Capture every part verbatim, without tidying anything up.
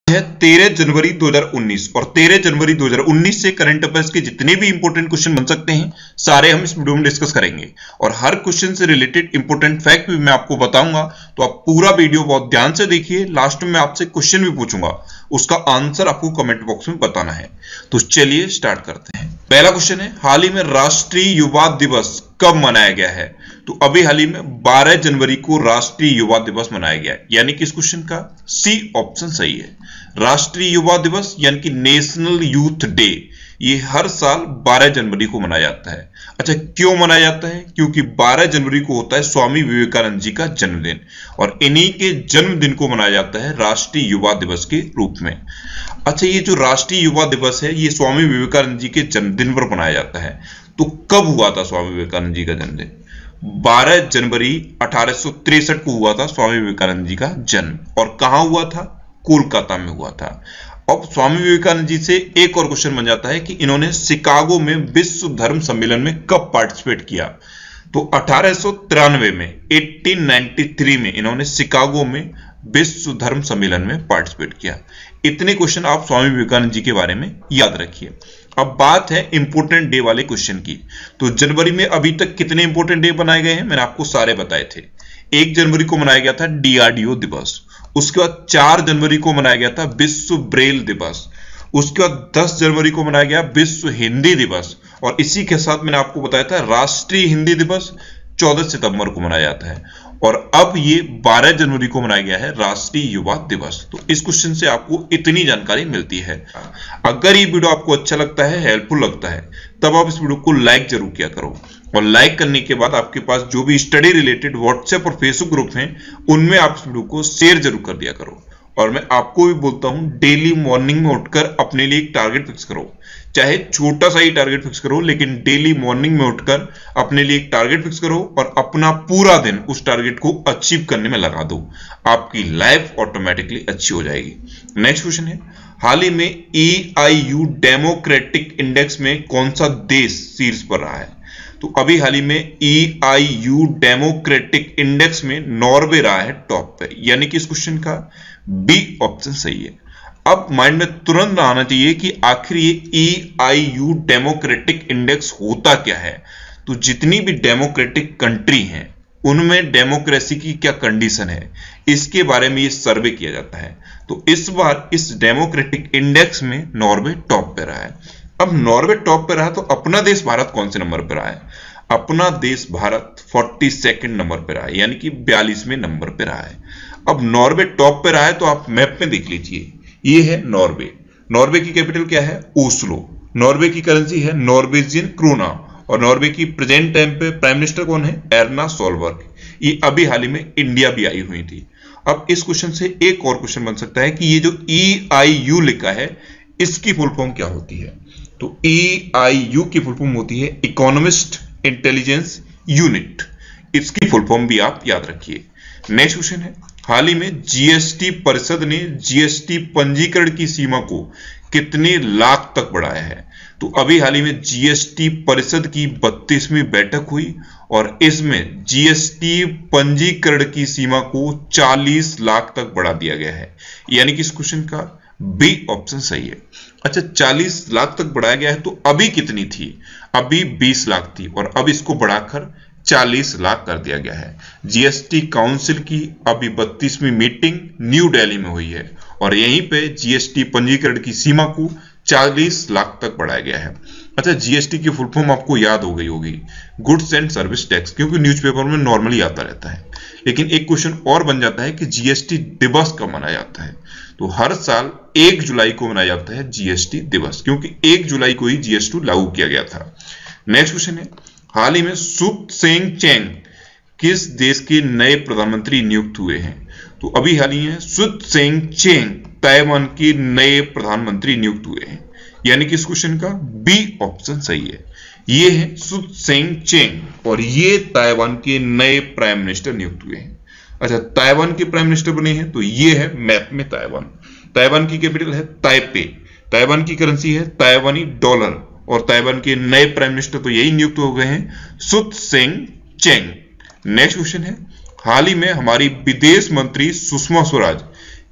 है तेरह जनवरी दो हज़ार उन्नीस और तेरह जनवरी दो हज़ार उन्नीस से करंट अफेयर्स के जितने भी इंपॉर्टेंट क्वेश्चन बन सकते हैं सारे हम इस वीडियो में डिस्कस करेंगे और हर क्वेश्चन से रिलेटेड इंपॉर्टेंट फैक्ट भी मैं आपको बताऊंगा। तो आप पूरा वीडियो बहुत ध्यान से देखिए। लास्ट में आपसे क्वेश्चन भी पूछूंगा, उसका आंसर आपको कमेंट बॉक्स में बताना है। तो चलिए स्टार्ट करते हैं। पहला क्वेश्चन है, हाल ही में राष्ट्रीय युवा दिवस कब मनाया गया है? तो अभी हाल ही में बारह जनवरी को राष्ट्रीय युवा दिवस मनाया गया है, यानी कि इस क्वेश्चन का सी ऑप्शन सही है। राष्ट्रीय युवा दिवस यानी कि नेशनल यूथ डे ये हर साल बारह जनवरी को मनाया जाता है। अच्छा, क्यों मनाया जाता है? क्योंकि बारह जनवरी को होता है स्वामी विवेकानंद जी का जन्मदिन और इन्हीं के जन्मदिन को मनाया जाता है राष्ट्रीय युवा दिवस के रूप में। अच्छा, ये जो राष्ट्रीय युवा दिवस है ये स्वामी विवेकानंद जी के जन्मदिन पर मनाया जाता है। तो कब हुआ था स्वामी विवेकानंद जी का जन्मदिन? बारह जनवरी अठारह सौ तिरसठ को हुआ था स्वामी विवेकानंद जी का जन्म। और कहां हुआ था? कोलकाता में हुआ था। अब स्वामी विवेकानंद जी से एक और क्वेश्चन बन जाता है कि इन्होंने शिकागो में विश्व धर्म सम्मेलन में कब पार्टिसिपेट किया? तो अठारह सौ तिरानवे में अठारह सौ तिरानवे में इन्होंने शिकागो में विश्व धर्म सम्मेलन में पार्टिसिपेट किया। इतने क्वेश्चन आप स्वामी विवेकानंद जी के बारे में याद रखिए। अब बात है इंपोर्टेंट डे वाले क्वेश्चन की। तो जनवरी में अभी तक कितने इंपोर्टेंट डे बनाए गए हैं मैंने आपको सारे बताए थे। एक जनवरी को मनाया गया था डीआरडीओ दिवस, उसके बाद चार जनवरी को मनाया गया था विश्व ब्रेल दिवस, उसके बाद दस जनवरी को मनाया गया विश्व हिंदी दिवस और इसी के साथ मैंने आपको बताया था राष्ट्रीय हिंदी दिवस चौदह सितंबर को मनाया जाता है और अब ये बारह जनवरी को मनाया गया है राष्ट्रीय युवा दिवस। तो इस क्वेश्चन से आपको इतनी जानकारी मिलती है। अगर ये वीडियो आपको अच्छा लगता है, हेल्पफुल लगता है, तब आप इस वीडियो को लाइक जरूर किया करो और लाइक करने के बाद आपके पास जो भी स्टडी रिलेटेड व्हाट्सएप और फेसबुक ग्रुप हैं उनमें आप इस वीडियो को शेयर जरूर कर दिया करो। और मैं आपको भी बोलता हूं डेली मॉर्निंग में उठकर अपने लिए एक टारगेट फिक्स करो, चाहे छोटा सा ही टारगेट फिक्स करो, लेकिन डेली मॉर्निंग में उठकर अपने लिए एक टारगेट फिक्स करो और अपना पूरा दिन उस टारगेट को अचीव करने में लगा दो। आपकी लाइफ ऑटोमेटिकली अच्छी हो जाएगी। नेक्स्ट क्वेश्चन है, हाल ही में E I U democratic index में कौन सा देश शीर्ष पर रहा है? तो अभी हाल ही में E I U democratic index में नॉर्वे रहा है टॉप पे, यानी कि इस क्वेश्चन का बी ऑप्शन सही है। अब माइंड में तुरंत आना चाहिए कि आखिर ये E I U democratic index होता क्या है। तो जितनी भी डेमोक्रेटिक कंट्री हैं उनमें डेमोक्रेसी की क्या कंडीशन है इसके बारे में ये सर्वे किया जाता है। तो इस बार इस डेमोक्रेटिक इंडेक्स में नॉर्वे टॉप पे रहा है। अब नॉर्वे टॉप पे रहा तो अपना देश भारत कौन से नंबर पे रहा है? अपना देश भारत बयालीसवें नंबर पे रहा है, यानी कि बयालीसवें नंबर पे रहा है। अब नॉर्वे टॉप पे रहा है तो आप मैप में देख लीजिए, ये है नॉर्वे। नॉर्वे की कैपिटल क्या है? ओस्लो। नॉर्वे की करेंसी है नॉर्वेजियन क्रोना और नॉर्वे की प्रेजेंट टाइम पे प्राइम मिनिस्टर कौन है? Erna Solberg. ये अभी हाल ही में इंडिया भी आई हुई थी। अब इस क्वेश्चन से एक और क्वेश्चन बन सकता है कि ये जो ई आई यू लिखा है इसकी फुल फॉर्म क्या होती है? तो ई आई यू की फुल फॉर्म होती है इकोनॉमिस्ट इंटेलिजेंस यूनिट। इसकी फुल फॉर्म भी आप याद रखिए। नेक्स्ट क्वेश्चन है, हाल ही में जीएसटी परिषद ने जीएसटी पंजीकरण की सीमा को कितने लाख तक बढ़ाया है? तो अभी हाल ही में जीएसटी परिषद की बत्तीसवीं बैठक हुई और इसमें जीएसटी पंजीकरण की सीमा को चालीस लाख तक बढ़ा दिया गया है, यानी कि इस क्वेश्चन का बी ऑप्शन सही है। अच्छा, चालीस लाख तक बढ़ाया गया है तो अभी कितनी थी? अभी बीस लाख थी और अब इसको बढ़ाकर चालीस लाख कर दिया गया है। जीएसटी काउंसिल की अभी बत्तीसवीं मीटिंग न्यू दिल्ली में हुई है और यहीं पे जीएसटी पंजीकरण की सीमा को चालीस लाख तक बढ़ाया गया है। अच्छा, जीएसटी की फुल फॉर्म आपको याद हो गई होगी, गुड्स एंड सर्विस टैक्स, क्योंकि न्यूज़पेपर में नॉर्मली आता रहता है। लेकिन एक क्वेश्चन और बन जाता है कि जीएसटी दिवस कब मनाया जाता है? तो हर साल एक जुलाई को मनाया जाता है जीएसटी दिवस, क्योंकि एक जुलाई को ही जीएसटी लागू किया गया था। नेक्स्ट क्वेश्चन है, हाल ही में सुक सेंग चेंग किस देश के नए प्रधानमंत्री नियुक्त हुए हैं? तो अभी हाल ही में सुक सेंग चेंग ताइवान के नए प्रधानमंत्री नियुक्त हुए हैं, यानी कि इस क्वेश्चन का बी ऑप्शन सही है। ये है सुक सेंग चेंग और ये ताइवान के नए प्राइम मिनिस्टर नियुक्त हुए हैं। अच्छा, ताइवान के प्राइम मिनिस्टर बने हैं तो ये है मैप में ताइवान। ताइवान की कैपिटल है ताइपे, ताइवान की करेंसी है ताइवानी डॉलर और ताइवान के नए प्राइम मिनिस्टर तो यही नियुक्त हो गए हैं, सुक सेंग चेंग। नेक्स्ट क्वेश्चन है, हाल ही में हमारी विदेश मंत्री सुषमा स्वराज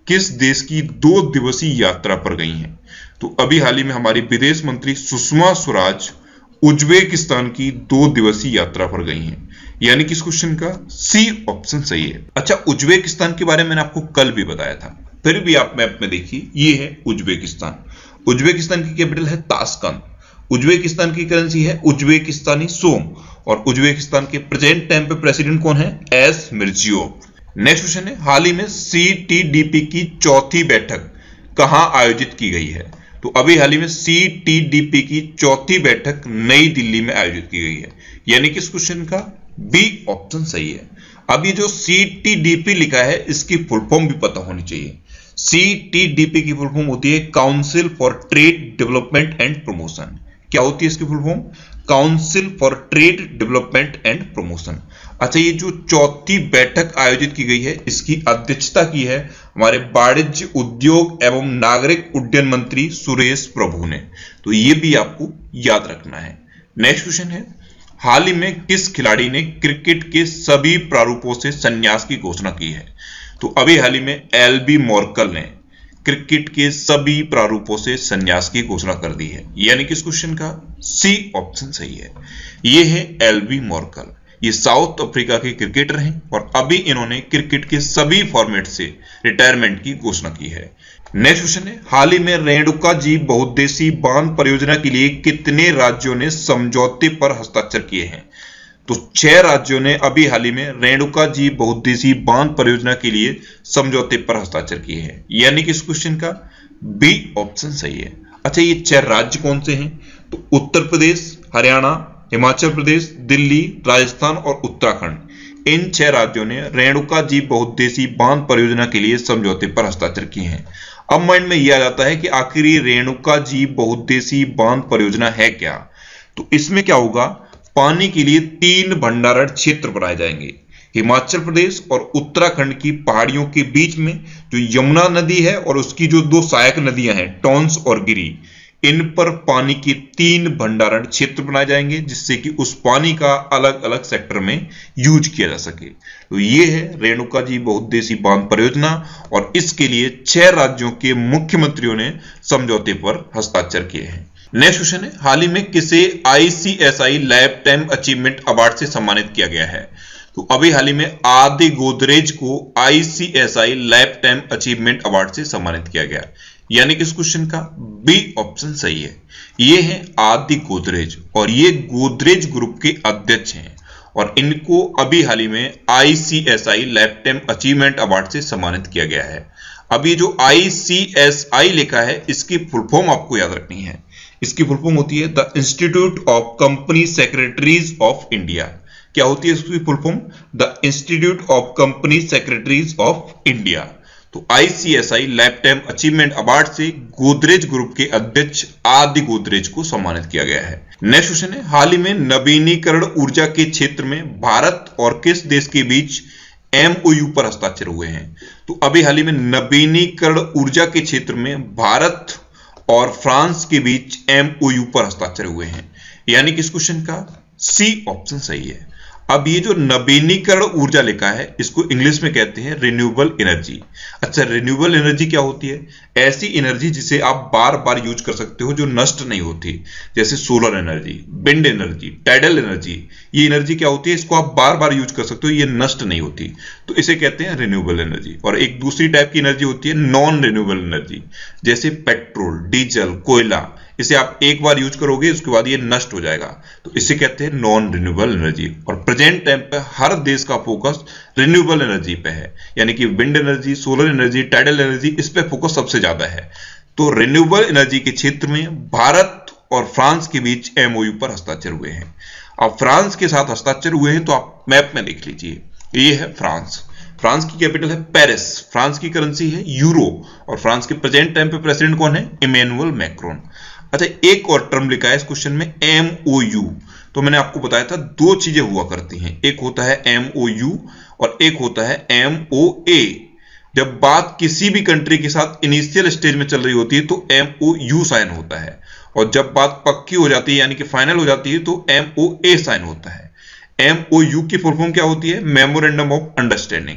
किस देश की दो दिवसीय यात्रा पर गई हैं? तो अभी हाल ही में हमारी विदेश मंत्री सुषमा स्वराज उज्बेकिस्तान की दो दिवसीय यात्रा पर गई हैं, यानी कि इस क्वेश्चन का सी ऑप्शन सही है। अच्छा, उज्बेकिस्तान के बारे में मैंने आपको कल भी बताया था, फिर भी आप मैप में देखिए, ये है उज्बेकिस्तान। उज्बेकिस्तान की कैपिटल है ताशकंद। उज्बेकिस्तान की करेंसी है उज्बेकिस्तानी सोम और उज्बेकिस्तान के प्रेजेंट टाइम पे प्रेसिडेंट कौन है? एस मिर्जियोव। नेक्स्ट क्वेश्चन है, हाल ही में सी टी डी पी की चौथी बैठक कहां आयोजित की गई है? तो अभी हाल ही में सी टी डी पी की चौथी बैठक नई दिल्ली में आयोजित की गई है, यानी कि इस क्वेश्चन का बी ऑप्शन सही है। अब ये जो सी टी डी पी लिखा है, इसकी फुल फॉर्म भी पता होनी चाहिए। सी टी डी पी की फुल फॉर्म होती है council for trade development and promotion. क्या होती है इसकी full form? Council for trade development and promotion. अच्छा, ये जो चौथी बैठक आयोजित की गई है, इसकी अध्यक्षता की है हमारे वाणिज्य उद्योग एवं नागरिक उड्डयन मंत्री सुरेश प्रभु ने। तो ये भी आपको याद रखना है। नेक्स्ट क्वेश्चन है, हाल ही में किस खिलाड़ी ने क्रिकेट के सभी प्रारूपों से संन्यास की घोषणा की है? तो अभी हाल ही में एल बी मॉर्कल ने क्रिकेट के सभी प्रारूपों से संन्यास की घोषणा कर दी है, यानी कि इस क्वेश्चन का सी ऑप्शन सही है। ये है एल बी मॉर्कल। ये साउथ अफ्रीका के क्रिकेटर हैं और अभी इन्होंने क्रिकेट के सभी फॉर्मेट से रिटायरमेंट की घोषणा की है। नेक्स्ट क्वेश्चन है, हाल ही में रेणुका जी बहुउद्देशीय बांध परियोजना के लिए कितने राज्यों ने समझौते पर हस्ताक्षर किए हैं? तो छह राज्यों ने अभी हाल ही में रेणुका जी बहुउद्देशीय बांध परियोजना के लिए समझौते पर हस्ताक्षर किए हैं, यानी कि इस क्वेश्चन का बी ऑप्शन सही है। अच्छा, ये छह राज्य कौन से हैं? तो उत्तर प्रदेश, हरियाणा, हिमाचल प्रदेश, दिल्ली, राजस्थान और उत्तराखंड। इन छह राज्यों ने रेणुका जी बहुउद्देशीय बांध परियोजना के लिए समझौते पर हस्ताक्षर किए हैं। अब माइंड में यह आ जाता है कि आखिर ये रेणुका जी बहुउद्देशीय बांध परियोजना है क्या? तो इसमें क्या होगा, पानी के लिए तीन भंडारण क्षेत्र बनाए जाएंगे। हिमाचल प्रदेश और उत्तराखंड की पहाड़ियों के बीच में जो यमुना नदी है और उसकी जो दो सहायक नदियां हैं टॉन्स और गिरी, इन पर पानी के तीन भंडारण क्षेत्र बनाए जाएंगे, जिससे कि उस पानी का अलग अलग सेक्टर में यूज किया जा सके। तो ये है रेणुका जी बहुउद्देशीय बांध परियोजना और इसके लिए छह राज्यों के मुख्यमंत्रियों ने समझौते पर हस्ताक्षर किए हैं। नेक्स्ट क्वेश्चन है, हाल ही में किसे I C S I lifetime achievement award से सम्मानित किया गया है? तो अभी हाल ही में आदि गोदरेज को I C S I lifetime achievement award से सम्मानित किया गया, यानी कि इस क्वेश्चन का बी ऑप्शन सही है। ये है आदि गोदरेज और ये गोदरेज ग्रुप के अध्यक्ष हैं और इनको अभी हाल ही में I C S I lifetime achievement award से सम्मानित किया गया है। अब ये जो आई सी एस आई लिखा है, इसकी फुल फॉर्म आपको याद रखनी है। इसकी फुल फॉर्म होती है the institute of company secretaries of India. क्या होती है इसकी full form? The institute of company secretaries of India. तो I C S I lifetime achievement award से गोदरेज ग्रुप के अध्यक्ष आदि गोदरेज को सम्मानित किया गया है। नेक्स्ट क्वेश्चन है, हाल ही में नवीनीकरण ऊर्जा के क्षेत्र में भारत और किस देश के बीच एम ओ यू पर हस्ताक्षर हुए हैं? तो अभी हाल ही में नवीनीकरण ऊर्जा के क्षेत्र में भारत और फ्रांस के बीच एम ओ यू पर हस्ताक्षर हुए हैं, यानी कि इस क्वेश्चन का सी ऑप्शन सही है। अब ये जो नवीनीकरण ऊर्जा लिखा है, इसको इंग्लिश में कहते हैं रिन्यूएबल एनर्जी। अच्छा, रिन्यूएबल एनर्जी क्या होती है? ऐसी एनर्जी जिसे आप बार बार यूज कर सकते हो, जो नष्ट नहीं होती, जैसे solar energy, wind energy, tidal energy. ये एनर्जी क्या होती है? इसको आप बार बार यूज कर सकते हो, ये नष्ट नहीं होती, तो इसे कहते हैं रिन्यूएबल एनर्जी। और एक दूसरी टाइप की एनर्जी होती है नॉन रिन्यूएबल एनर्जी, जैसे पेट्रोल, डीजल, कोयला। इसे आप एक बार यूज करोगे, उसके बाद ये नष्ट हो जाएगा, तो इसे कहते हैं नॉन रिन्यूएबल एनर्जी। और प्रेजेंट टाइम पे हर देश का फोकस रिन्यूएबल एनर्जी पे है, यानी कि wind energy, solar energy, tidal energy, इस पे फोकस सबसे ज्यादा है। तो रिन्यूएबल एनर्जी के क्षेत्र में भारत और फ्रांस के बीच एम ओ यू पर हस्ताक्षर हुए हैं। अब फ्रांस के साथ हस्ताक्षर हुए हैं तो आप मैप में देख लीजिए, ये है फ्रांस। फ्रांस की कैपिटल है पेरिस, फ्रांस की करेंसी है यूरो और फ्रांस के प्रेजेंट टाइम पे प्रेसिडेंट कौन है? Emmanuel Macron. अच्छा, एक और टर्म लिखा है इस क्वेश्चन में एम ओ यू। तो मैंने आपको बताया था दो चीजें हुआ करती हैं, एक होता है एम ओ यू और एक होता है एम ओ ए। जब बात किसी भी कंट्री के साथ इनिशियल स्टेज में चल रही होती है तो एम ओ यू साइन होता है, और जब बात पक्की हो जाती है यानी कि फाइनल हो जाती है तो एम ओ ए साइन होता है। एम ओ यू की फुल फॉर्म क्या होती है? Memorandum of understanding.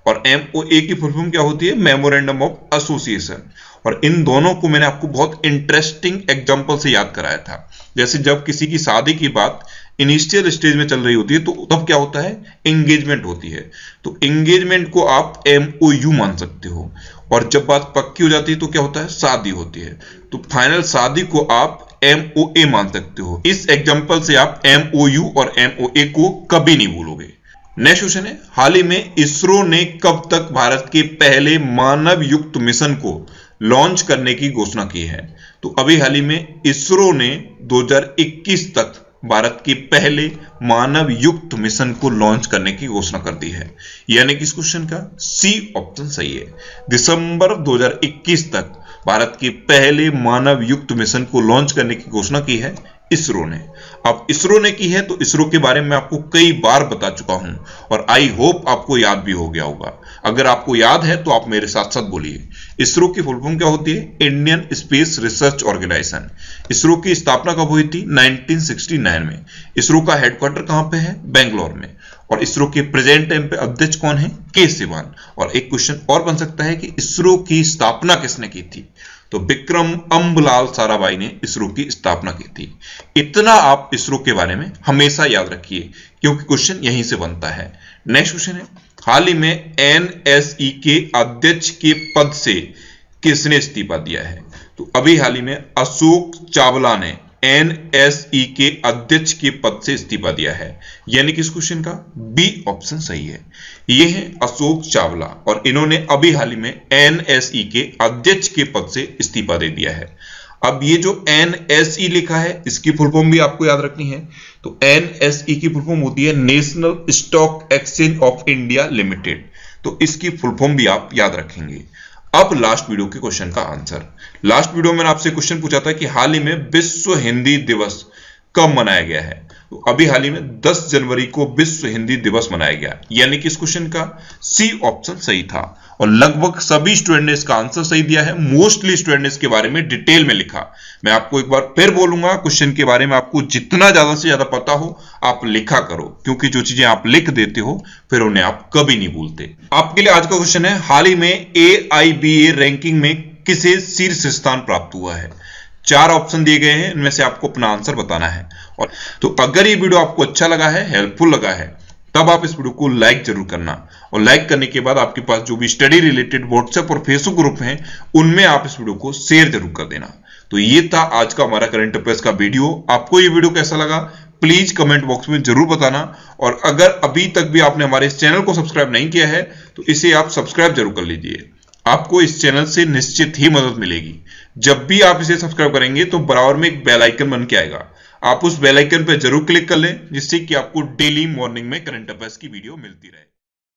और एमओए की फुल फॉर्म क्या होती है? Memorandum of association. और इन दोनों को मैंने आपको बहुत इंटरेस्टिंग एग्जांपल से याद कराया था। जैसे जब किसी की शादी की बात इनिशियल स्टेज में चल रही होती है तो तब क्या होता है? एंगेजमेंट होती है। तो एंगेजमेंट को आप एमओयू मान सकते हो, और जब बात पक्की हो जाती है तो क्या होता है? शादी होती है। तो फाइनल शादी को आप एमओए मान सकते हो। इस एग्जांपल से आप एमओयू और एमओए को कभी नहीं भूलोगे। नेक्स्ट क्वेश्चन है, हाल ही में इसरो ने कब तक भारत के पहले मानव युक्त मिशन को लॉन्च करने की घोषणा की है? तो अभी हाल ही में इसरो ने दो हज़ार इक्कीस तक भारत के पहले मानव युक्त मिशन को लॉन्च करने की घोषणा कर दी है। यानी कि इस क्वेश्चन का सी ऑप्शन सही है। दिसंबर दो हज़ार इक्कीस तक भारत के पहले मानव युक्त मिशन को लॉन्च करने की घोषणा की है इसरो ने। अब इसरो ने की है तो इसरो के बारे में आपको कई बार बता चुका हूं, और आई होप आपको याद भी हो गया होगा। अगर आपको याद है तो आप मेरे साथ साथ बोलिए। इसरो की फुल फॉर्म क्या होती है? Indian space research organisation. ISRO की स्थापना कब हुई थी? उन्नीस सौ उनहत्तर में। इसरो का हेडक्वार्टर कहां पे है? बेंगलोर में। और इसरो के प्रेजेंट टाइम पे अध्यक्ष कौन है? के सिवान। और एक क्वेश्चन और बन सकता है कि इसरो की स्थापना किसने की थी? तो विक्रम अम्बलाल साराभाई ने इसरो की स्थापना की थी। इतना आप इसरो के बारे में हमेशा याद रखिए, क्योंकि क्वेश्चन यहीं से बनता है। नेक्स्ट क्वेश्चन है, हाल ही में एनएसई के अध्यक्ष के पद से किसने इस्तीफा दिया है? तो अभी हाल ही में अशोक चावला ने एनएसई के अध्यक्ष के पद से इस्तीफा दिया है। यानी कि इस क्वेश्चन का बी ऑप्शन सही है। ये है अशोक चावला, और इन्होंने अभी हाल ही में एनएसई के अध्यक्ष के पद से इस्तीफा दे दिया है। अब ये जो एनएसई लिखा है इसकी फुल फॉर्म भी आपको याद रखनी है। तो एनएसई की फुल फॉर्म होती है national stock exchange of India limited. तो इसकी फुल फॉर्म भी आप याद रखेंगे। अब लास्ट वीडियो के क्वेश्चन का आंसर। लास्ट वीडियो में आपसे क्वेश्चन पूछा था कि हाल ही में विश्व हिंदी दिवस कब मनाया गया है? तो अभी हाल ही में दस जनवरी को विश्व हिंदी दिवस मनाया गया। यानी कि इस क्वेश्चन का सी ऑप्शन सही था, और लगभग सभी स्टूडेंट ने इसका आंसर सही दिया है। मोस्टली स्टूडेंट ने इसके बारे में डिटेल में लिखा। मैं आपको एक बार फिर बोलूंगा, क्वेश्चन के बारे में आपको जितना ज्यादा से ज्यादा पता हो आप लिखा करो, क्योंकि जो चीजें आप लिख देते हो फिर उन्हें आप कभी नहीं भूलते। आपके लिए आज का क्वेश्चन है, हाल ही में ए आई बी ए रैंकिंग में किसे शीर्ष स्थान प्राप्त हुआ है? चार ऑप्शन दिए गए हैं, इनमें से आपको अपना आंसर बताना है। और तो अगर ये वीडियो आपको अच्छा लगा है, हेल्पफुल लगा है, तब आप इस वीडियो को लाइक जरूर करना, और लाइक करने के बाद आपके पास जो भी स्टडी रिलेटेड व्हाट्सएप और फेसबुक ग्रुप हैं उनमें आप इस वीडियो को शेयर जरूर कर देना। तो ये था आज का हमारा करंट अफेयर्स का वीडियो। आपको ये वीडियो कैसा लगा प्लीज कमेंट बॉक्स में जरूर बताना, और अगर अभी तक भी आपने हमारे इस चैनल को सब्सक्राइब नहीं किया है तो इसे आप सब्सक्राइब जरूर कर लीजिए। आपको इस चैनल से निश्चित ही मदद मिलेगी। जब भी आप इसे सब्सक्राइब करेंगे तो बराबर में एक बेल आइकन बन के आएगा, आप उस बेल आइकन पर जरूर क्लिक कर लें, जिससे कि आपको डेली मॉर्निंग में करंट अफेयर्स की वीडियो मिलती रहे।